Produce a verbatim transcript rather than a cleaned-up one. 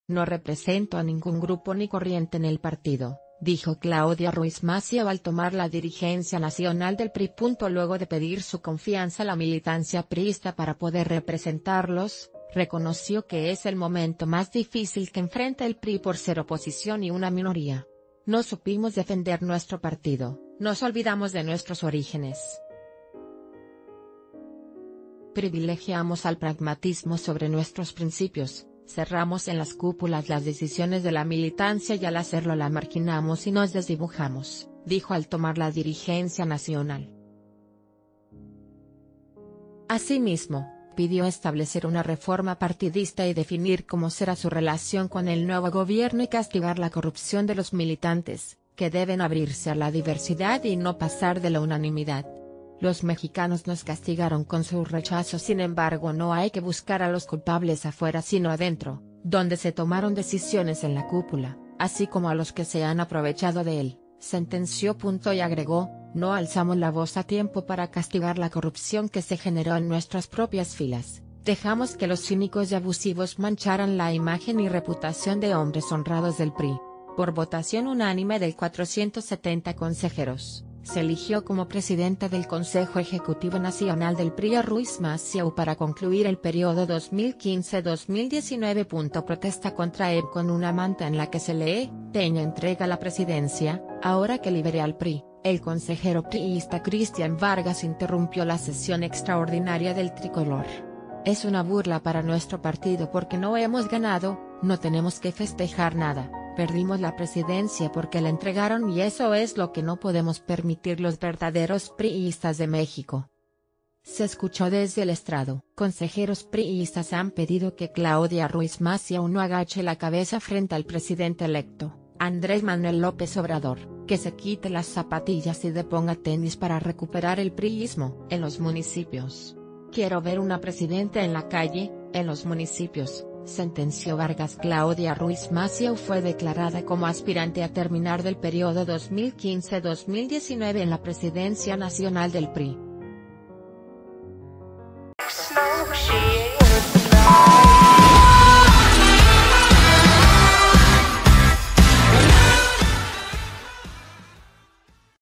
No represento a ningún grupo ni corriente en el partido, dijo Claudia Ruiz Massieu al tomar la dirigencia nacional del P R I. Luego de pedir su confianza a la militancia priista para poder representarlos, reconoció que es el momento más difícil que enfrenta el P R I por ser oposición y una minoría. No supimos defender nuestro partido, nos olvidamos de nuestros orígenes. Privilegiamos al pragmatismo sobre nuestros principios, cerramos en las cúpulas las decisiones de la militancia y al hacerlo la marginamos y nos desdibujamos, dijo al tomar la dirigencia nacional. Asimismo, pidió establecer una reforma partidista y definir cómo será su relación con el nuevo gobierno y castigar la corrupción de los militantes, que deben abrirse a la diversidad y no pasar de la unanimidad. Los mexicanos nos castigaron con su rechazo, sin embargo no hay que buscar a los culpables afuera sino adentro, donde se tomaron decisiones en la cúpula, así como a los que se han aprovechado de él, sentenció. Y agregó, no alzamos la voz a tiempo para castigar la corrupción que se generó en nuestras propias filas, dejamos que los cínicos y abusivos mancharan la imagen y reputación de hombres honrados del P R I. Por votación unánime de cuatrocientos setenta consejeros, se eligió como presidenta del Consejo Ejecutivo Nacional del P R I a Ruiz Massieu para concluir el periodo dos mil quince a dos mil diecinueve. Protesta contra E B con una manta en la que se lee, Peña entrega la presidencia, ahora que libere al P R I. El consejero priista Cristian Vargas interrumpió la sesión extraordinaria del tricolor. Es una burla para nuestro partido porque no hemos ganado, no tenemos que festejar nada. Perdimos la presidencia porque la entregaron y eso es lo que no podemos permitir los verdaderos priistas de México. Se escuchó desde el estrado. Consejeros priistas han pedido que Claudia Ruiz Massieu no agache la cabeza frente al presidente electo, Andrés Manuel López Obrador, que se quite las zapatillas y deponga tenis para recuperar el priismo en los municipios. Quiero ver una presidenta en la calle, en los municipios, sentenció Vargas. Claudia Ruiz Massieu fue declarada como aspirante a terminar del periodo dos mil quince a dos mil diecinueve en la presidencia nacional del P R I.